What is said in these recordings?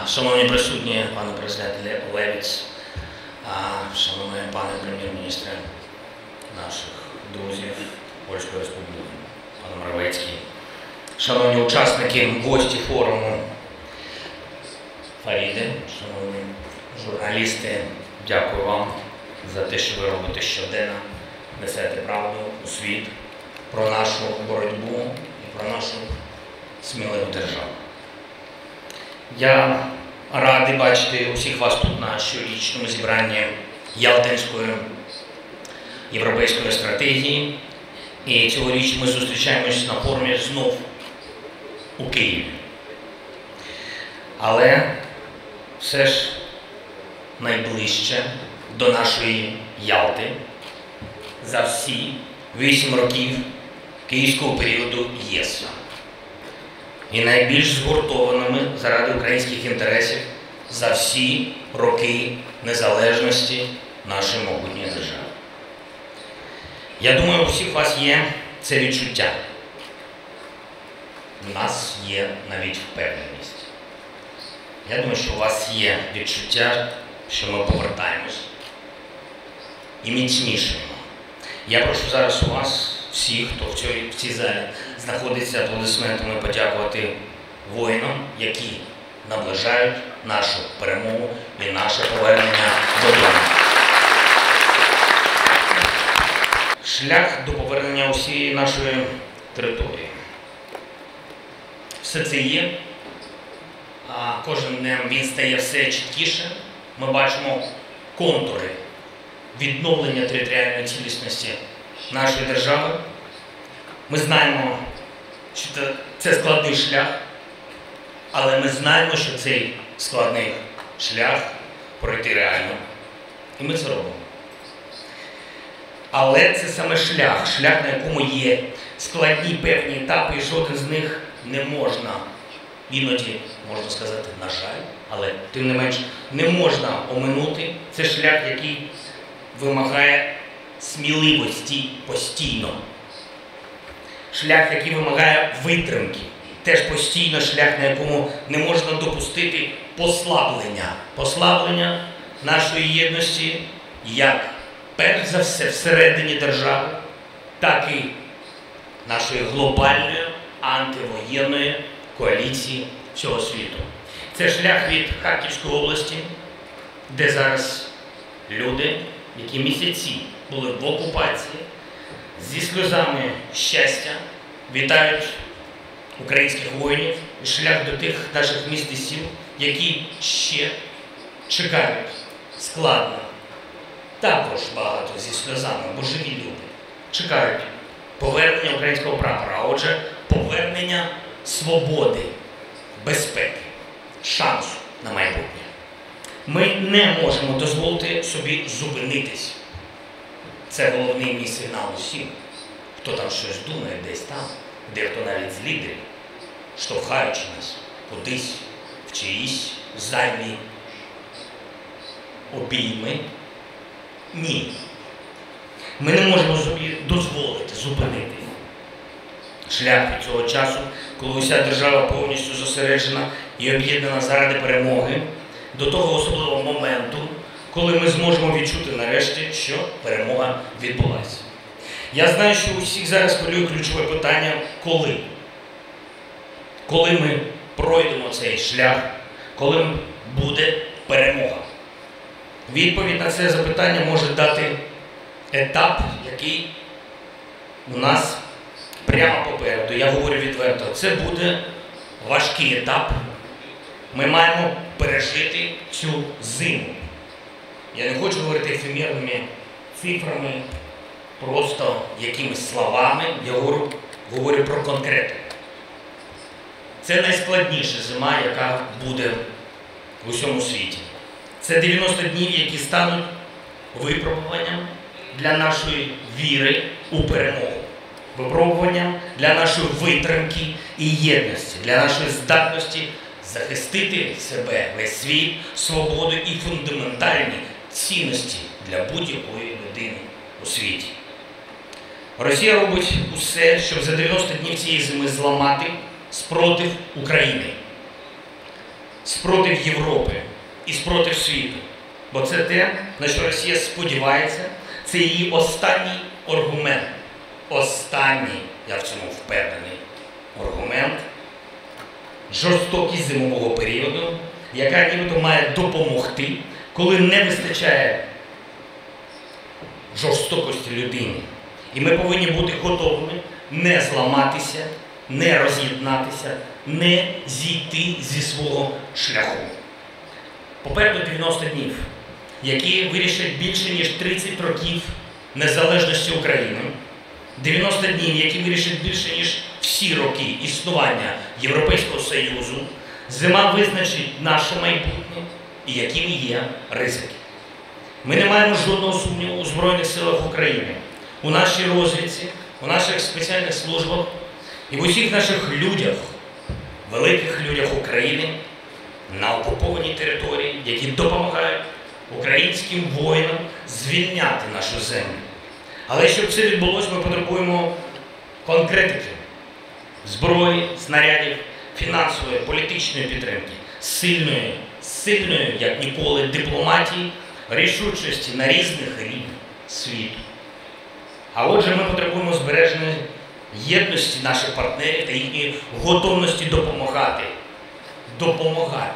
Шановні присутні, пане президент Левіц, шановний пане прем'єр-міністре наших друзів Польської Республіки, пане Моровецький, шановні учасники, гості форуму Фаріди, шановні журналісти, дякую вам за те, що ви робите щоденно, несете правду у світ про нашу боротьбу і про нашу сміливу державу. Я радий бачити усіх вас тут на щорічному зібранні Ялтинської європейської стратегії. І цьогоріч ми зустрічаємось на форумі знов у Києві. Але все ж найближче до нашої Ялти за всі 8 років київського періоду ЄС. І найбільш згуртованими заради українських інтересів за всі роки незалежності нашої могутньої держави. Я думаю, у всіх вас є це відчуття. У нас є навіть впевненість. Я думаю, що у вас є відчуття, що ми повертаємось і міцнішимо. Я прошу зараз у вас, всіх, хто в цій залі знаходиться, аплодисментами подякувати воїнам, які наближають нашу перемогу і наше повернення додому. Шлях до повернення усієї нашої території. Все це є, а кожним днем він стає все чіткіше. Ми бачимо контури відновлення територіальної цілісності нашої держави. Ми знаємо, що це складний шлях, але ми знаємо, що цей складний шлях пройти реально. І ми це робимо. Але це саме шлях, на якому є складні певні етапи, і жоден з них не можна, іноді, можна сказати, на жаль, але тим не менш, не можна оминути. Це шлях, який вимагає сміливості постійно. Шлях, який вимагає витримки. Теж постійно шлях, на якому не можна допустити послаблення нашої єдності, як перш за все всередині держави, так і нашої глобальної антивоєнної коаліції всього світу. Це шлях від Харківської області, де зараз люди, які місяці були в окупації, зі сльозами щастя вітають українських воїнів, і шлях до тих наших міст і сіл, які ще чекають складно, також багато зі сльозами, бо живі люди чекають повернення українського прапора, а отже, повернення свободи, безпеки, шансу на майбутнє. Ми не можемо дозволити собі зупинитись. Це головний мій сигнал усім, хто там щось думає десь там, дехто навіть з лідерів, штовхаючи нас кудись в чиїсь зайві обійми. Ні. Ми не можемо собі дозволити зупинити шлях від цього часу, коли уся держава повністю зосереджена і об'єднана заради перемоги, до того особливого моменту, коли ми зможемо відчути нарешті, що перемога відбулася. Я знаю, що у всіх зараз хвилює ключове питання – коли? Коли ми пройдемо цей шлях, коли буде перемога? Відповідь на це запитання може дати етап, який у нас прямо попереду. Я говорю відверто, це буде важкий етап. Ми маємо пережити цю зиму. Я не хочу говорити ефемерними цифрами, просто якимись словами. Я говорю про конкретику. Це найскладніша зима, яка буде в усьому світі. Це 90 днів, які стануть випробуванням для нашої віри у перемогу. Випробуванням для нашої витримки і єдності, для нашої здатності захистити себе, весь світ, свободу і фундаментальні цінності для будь-якої людини у світі. Росія робить усе, щоб за 90 днів цієї зими зламати спротив України. спротив Європи і спротив світу. Бо це те, на що Росія сподівається, це її останній аргумент. Останній, я в цьому впевнений, аргумент жорстокість зимового періоду, яка нібито має допомогти, коли не вистачає жорстокості людини. І ми повинні бути готовими не зламатися, не роз'єднатися, не зійти зі свого шляху. Попереду 90 днів, які вирішать більше, ніж 30 років незалежності України. 90 днів, які вирішать більше, ніж всі роки існування Європейського Союзу. Зима визначить наше майбутнє і якими є ризики. Ми не маємо жодного сумніву у Збройних силах України, у нашій розвідці, у наших спеціальних службах і в усіх наших людях, великих людях України на окупованій території, які допомагають українським воїнам звільняти нашу землю. Але щоб це відбулося, ми потребуємо конкретики, зброї, снарядів, фінансової, політичної підтримки, сильної, як ніколи, дипломатії, рішучості на різних рівнях світу. А отже, ми потребуємо збереження єдності наших партнерів та їхньої готовності допомагати. Допомагати.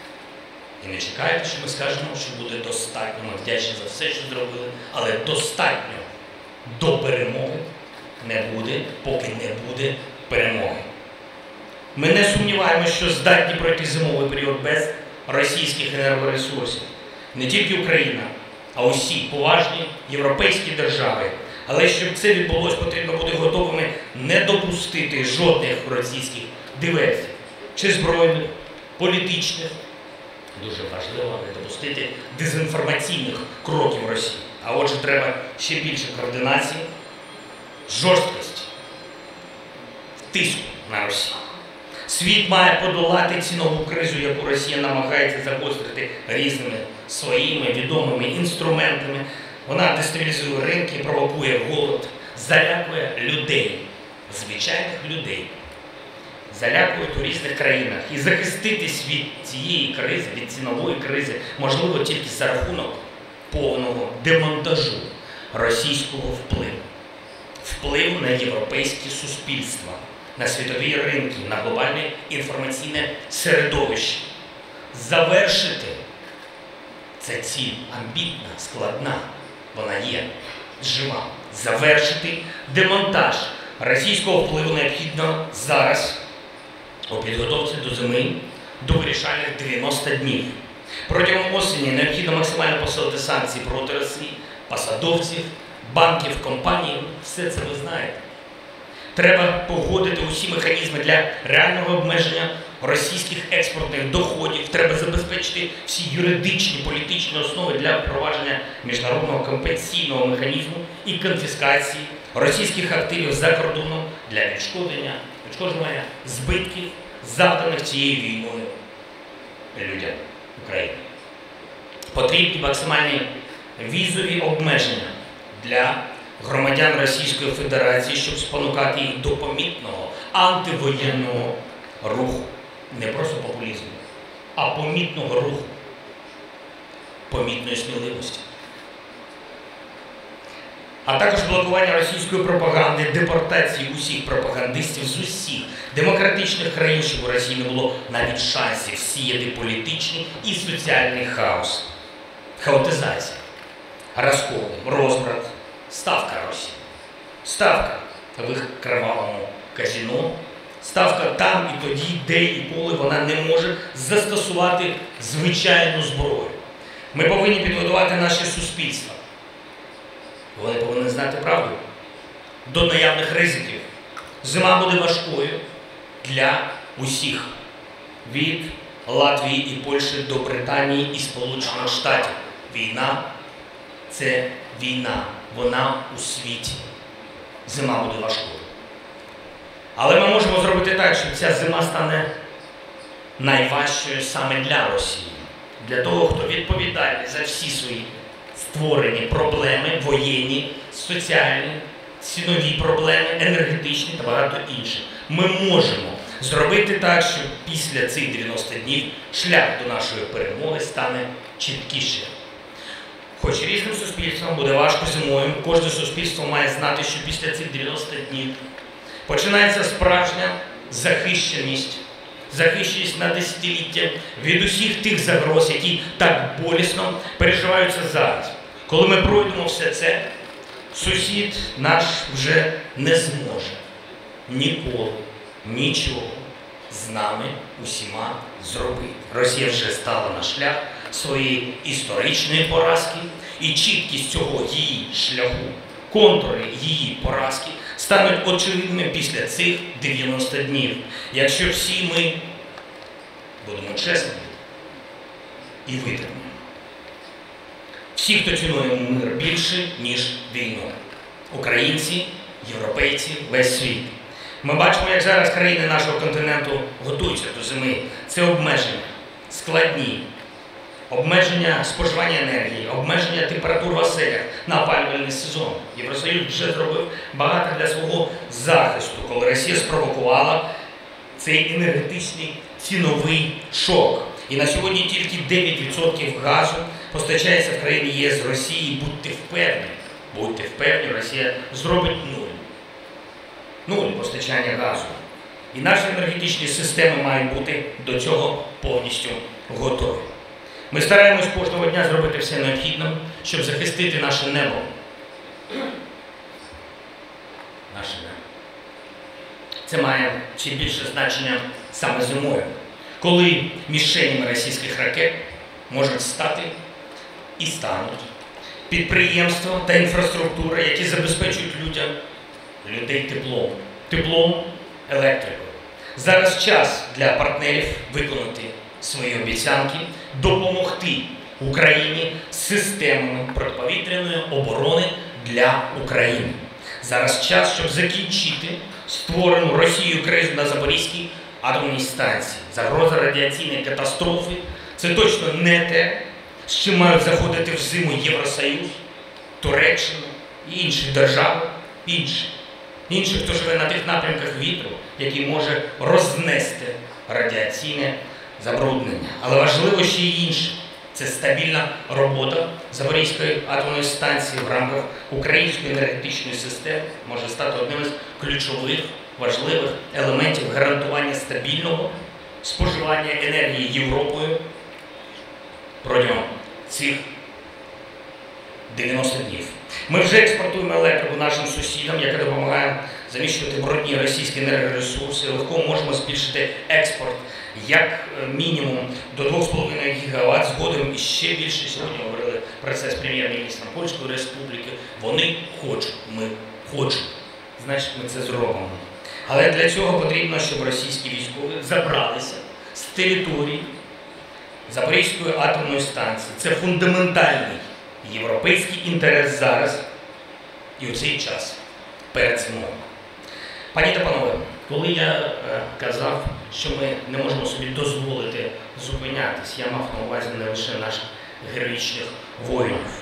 І не чекайте, що ми скажемо, що буде достатньо. Ми вдячні за все, що зробили, але достатньо до перемоги не буде, поки не буде перемоги. Ми не сумніваємося, що здатні пройти зимовий період без російських енергоресурсів. Не тільки Україна, а усі поважні європейські держави. Але щоб це відбулося, потрібно бути готовими не допустити жодних російських диверсій, чи збройних, політичних. Дуже важливо не допустити дезінформаційних кроків Росії. А отже, треба ще більше координації, жорсткості, тиску на Росію. Світ має подолати цінову кризу, яку Росія намагається загострити різними своїми відомими інструментами. Вона дестабілізує ринки, провокує голод, залякує людей, звичайних людей. Залякують у різних країнах. І захиститись від цієї кризи, від цінової кризи, можливо тільки за рахунок повного демонтажу російського впливу. Вплив на європейське суспільство, на світові ринки, на глобальне інформаційне середовище. Завершити це ціль амбітна, складна, вона є жива. Завершити демонтаж російського впливу необхідно зараз у підготовці до зими, до вирішальних 90 днів. Протягом осені необхідно максимально посилити санкції проти Росії, посадовців, банків, компаній. Все це ви знаєте. Треба погодити усі механізми для реального обмеження російських експортних доходів. Треба забезпечити всі юридичні, політичні основи для впровадження міжнародного компенсійного механізму і конфіскації російських активів за кордоном для відшкодження збитків, завданих цією війною людям України. Потрібні максимальні візові обмеження для громадян Російської Федерації, щоб спонукати їх до помітного антивоєнного руху. Не просто популізму, а помітного руху, помітної сміливості. А також блокування російської пропаганди, депортації усіх пропагандистів з усіх демократичних країн, щоб у Росії не було навіть шансів сіяти політичний і соціальний хаос. Хаотизація, розкол, розбрат, ставка Росії. Ставка в їх кривавому казино. Ставка там і тоді, де і коли вона не може застосувати звичайну зброю. Ми повинні підготувати наше суспільство. Вони повинні знати правду до наявних ризиків. Зима буде важкою для усіх. Від Латвії і Польщі до Британії і Сполучених Штатів. Війна – це війна. Вона у світі. Зима буде важкою. Але ми можемо зробити так, щоб ця зима стане найважчою саме для Росії. Для того, хто відповідальний за всі свої створені проблеми, воєнні, соціальні, цінові проблеми, енергетичні та багато інших. Ми можемо Зробити так, щоб після цих 90 днів шлях до нашої перемоги стане чіткішим. Хоч різним суспільствам буде важко зимою, кожне суспільство має знати, що після цих 90 днів починається справжня захищеність на десятиліття від усіх тих загроз, які так болісно переживаються зараз. Коли ми пройдемо все це, сусід наш вже не зможе ніколи нічого з нами усіма зробити. Росія вже стала на шлях своєї історичної поразки, і чіткість цього її шляху, контури її поразки стануть очевидними після цих 90 днів. Якщо всі ми будемо чесними і витримані. Всі, хто цінує мир більше, ніж війну. Українці, європейці, весь світ. Ми бачимо, як зараз країни нашого континенту готуються до зими. Це обмеження, складні. Обмеження споживання енергії, обмеження температур в оселях на опалювальний сезон. Євросоюз вже зробив багато для свого захисту, коли Росія спровокувала цей енергетичний ціновий шок. І на сьогодні тільки 9% газу постачається в країні ЄС з Росії. Будьте впевнені, Росія зробить нуль постачання газу. І наші енергетичні системи мають бути до цього повністю готові. Ми стараємось кожного дня зробити все необхідне, щоб захистити наше небо. Наше небо. Це має ще більше значення саме зимою, коли мішенями російських ракет можуть стати і стануть підприємства та інфраструктура, які забезпечують людей теплом, електрикою. Зараз час для партнерів виконати свої обіцянки, допомогти Україні з системами протиповітряної оборони для України. Зараз час, щоб закінчити створену Росією кризу на Запорізькій атомній станції. Загроза радіаційної катастрофи – це точно не те, з чим мають заходити в зиму Євросоюз, Туреччина і інші держави, інші, хто живе на тих напрямках вітру, який може рознести радіаційне забруднення. Але важливо ще й інше. Це стабільна робота Запорізької атомної станції в рамках української енергетичної системи може стати одним із ключових, важливих елементів гарантування стабільного споживання енергії Європою протягом цих 90 днів. Ми вже експортуємо електрику нашим сусідам, яка допомагає заміщувати брудні російські енергоресурси. Легко можемо збільшити експорт як мінімум до 2,5 ГВт. Згодом і ще більше. Сьогодні говорили про це з прем'єр-міністром Польської Республіки. Вони хочуть, ми хочемо. Значить, ми це зробимо. Але для цього потрібно, щоб російські військові забралися з території Запорізької атомної станції. Це фундаментальний європейський інтерес зараз і у цей час перед зимою. Пані та панове, коли я казав, що ми не можемо собі дозволити зупинятись, я мав на увазі не лише наших героїчних воїнів,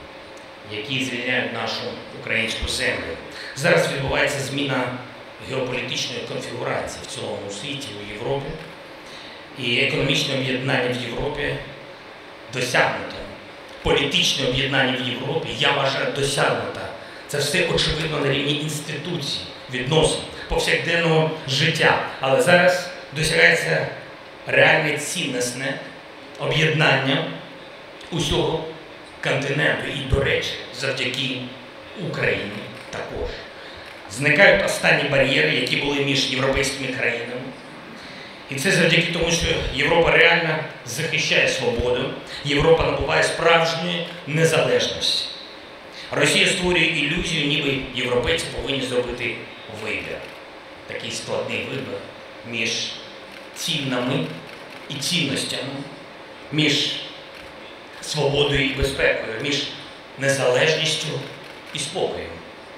які звільняють нашу українську землю. Зараз відбувається зміна геополітичної конфігурації в цілому світі, у Європі. І економічне об'єднання в Європі досягнуте. Політичне об'єднання в Європі, я вважаю, досягнуте. Це все очевидно на рівні інституцій, відносин, повсякденного життя. Але зараз досягається реальне цінностне об'єднання усього континенту. І, до речі, завдяки Україні також. Зникають останні бар'єри, які були між європейськими країнами. І це завдяки тому, що Європа реально захищає свободу, Європа набуває справжньої незалежності. Росія створює ілюзію, ніби європейці повинні зробити вибір. Такий складний вибір між цінами і цінностями, між свободою і безпекою, між незалежністю і спокоєм.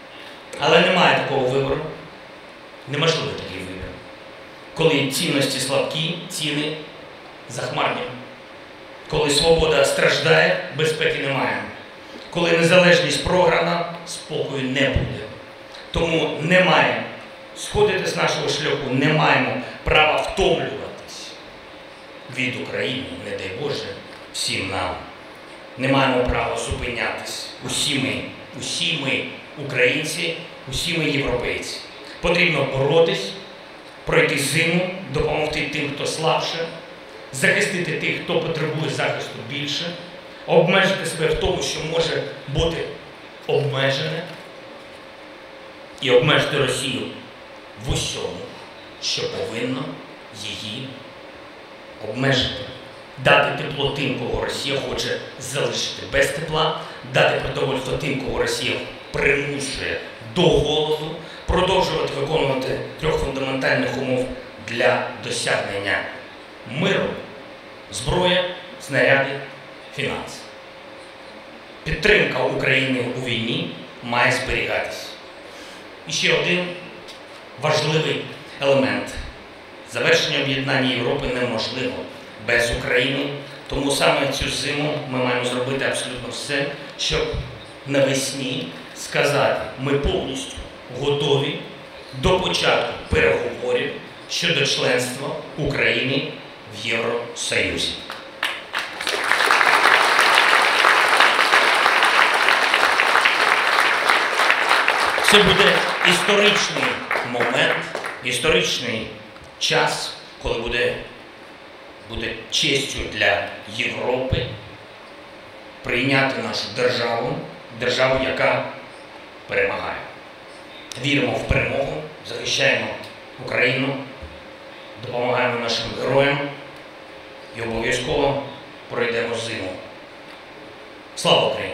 Але немає такого вибору, неможливо такий вибір. Коли цінності слабкі, ціни захмарні. Коли свобода страждає, безпеки немає. Коли незалежність програна, спокою не буде. Тому немає сходити з нашого шляху, не маємо права втомлюватись від України, не дай Боже, всім нам. Не маємо права зупинятись. Усі ми українці, усі ми європейці. Потрібно боротись, пройти зиму, допомогти тим, хто слабше, захистити тих, хто потребує захисту більше, обмежити себе в тому, що може бути обмежене, і обмежити Росію в усьому, що повинно її обмежити. Дати тепло тим, кого Росія хоче залишити без тепла, дати продовольство тим, кого Росія примушує до голоду, продовжувати виконувати 3 фундаментальних умов для досягнення миру: зброя, снаряди, фінанси. Підтримка України у війні має зберігатися. І ще один важливий елемент. Завершення об'єднання Європи неможливо без України. Тому саме цю зиму ми маємо зробити абсолютно все, щоб навесні сказати: ми повністю готові до початку переговорів щодо членства України в Євросоюзі. Це буде історичний момент, історичний час, коли буде честю для Європи прийняти нашу державу, яка перемагає. Віримо в перемогу, захищаємо Україну, допомагаємо нашим героям і обов'язково пройдемо зиму. Слава Україні!